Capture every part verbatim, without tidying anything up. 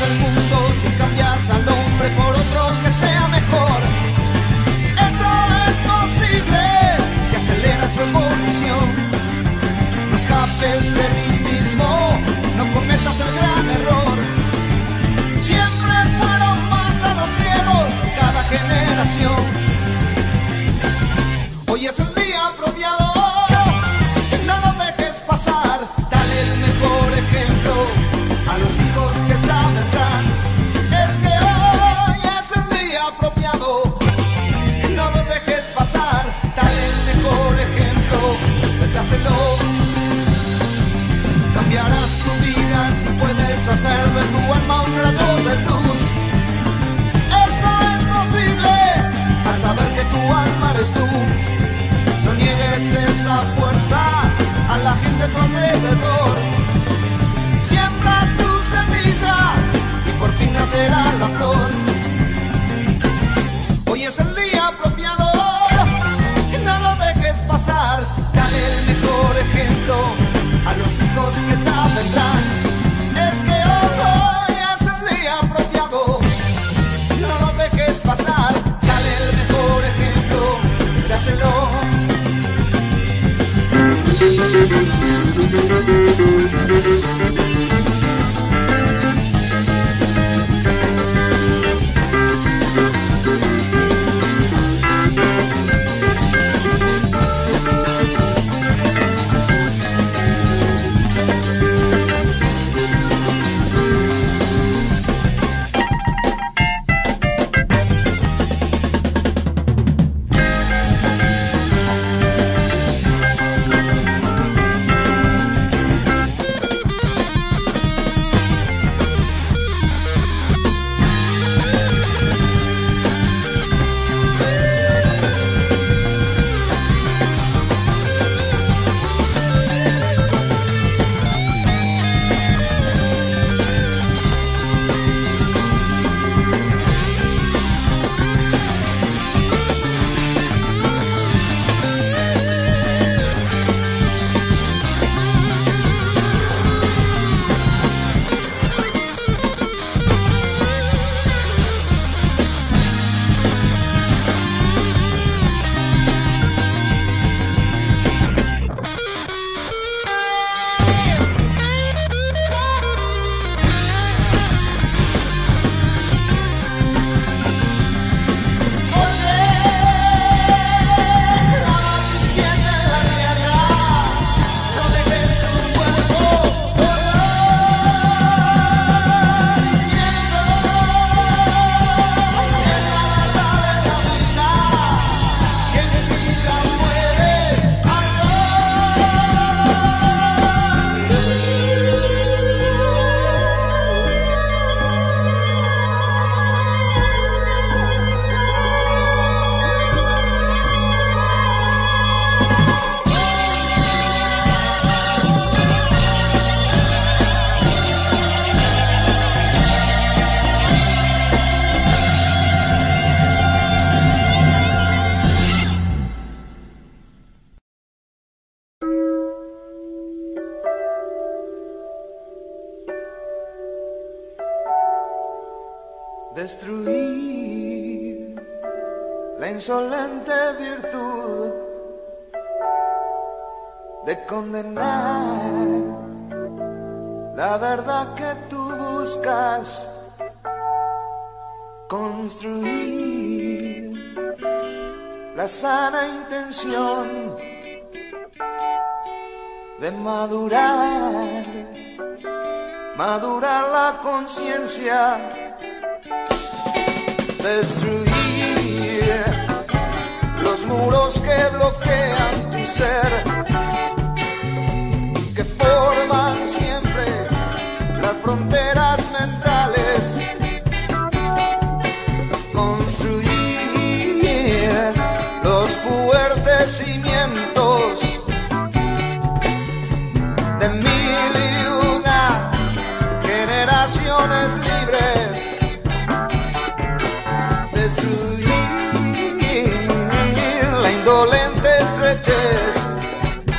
el mundo si cambias al hombre por otro que sea mejor. Eso es posible si aceleras su evolución. No escapes de ti mismo, no cometas el gran error. Siempre fueron más a los ciegos cada generación. Hoy es el día apropiado, no lo dejes pasar. Dale el mejor ejemplo a los hijos que ya vendrán. Es que hoy es el día apropiado, no lo dejes pasar. Dale el mejor ejemplo, dáselo. Cambiarás tu vida si puedes hacer de tu alma un rayo de luz. Eso es posible al saber que tu alma eres tú. No niegues esa fuerza a la gente a tu alrededor. Siembra tu semilla y por fin nacerá la flor. Hoy es el día apropiado, no lo dejes pasar. Dale el mejor ejemplo a los hijos que ya vendrán. Es que hoy es el día apropiado, no lo dejes pasar. Dale el mejor ejemplo, dáselo. Destruir la insolente virtud de condenar la verdad que tú buscas. Construir la sana intención de madurar, madurar la conciencia. Destruir los muros que bloquean tu ser, que forman siempre las fronteras mentales. Construir los fuertes cimientos de mil y una generaciones libres. Destruir la indolente estrechez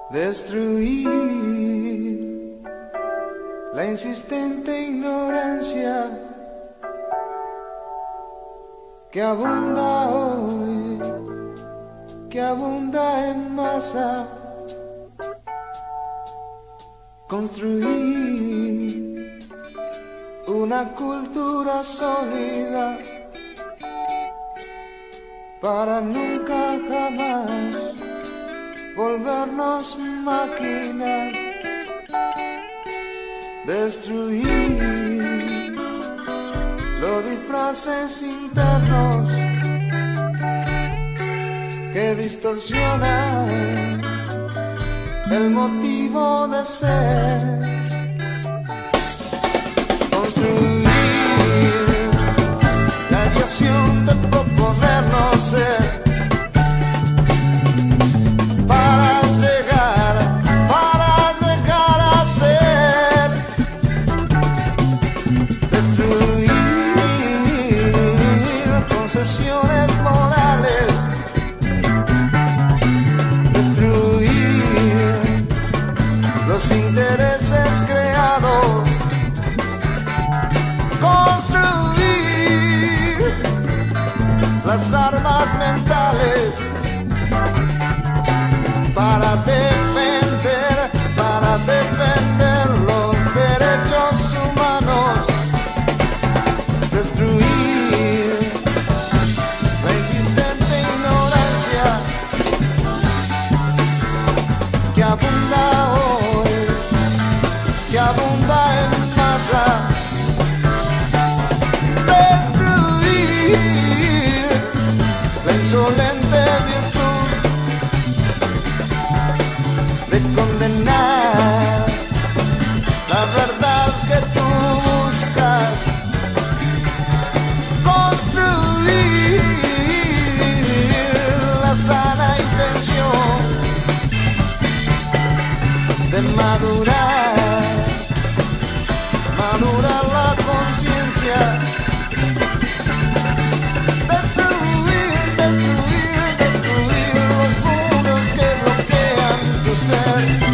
Destruir la insistente ignorancia que abunda hoy, que abunda en masa. Construir una cultura sólida para nunca jamás volvernos máquinas. Destruir los disfraces internos que distorsionan el motivo de ser. Construir la ilusión de proponernos ser para llegar, para llegar a ser. Destruir concesiones morales. Destruir los intereses creados. Construir las armas mentales para defender, para defender los derechos humanos. Destruir la insistente ignorancia que abunda hoy, que abunda en masa. Destruir la insolente virtud de condenar la verdad que tú buscas. Construir la sana intención de madurar, madurar la conciencia. Destruir, destruir, destruir los muros que bloquean tu ser.